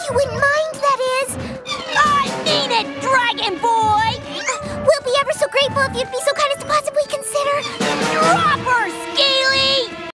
you wouldn't mind, that is. I mean it, Dragon Boy! We'll be ever so grateful if you'd be so kind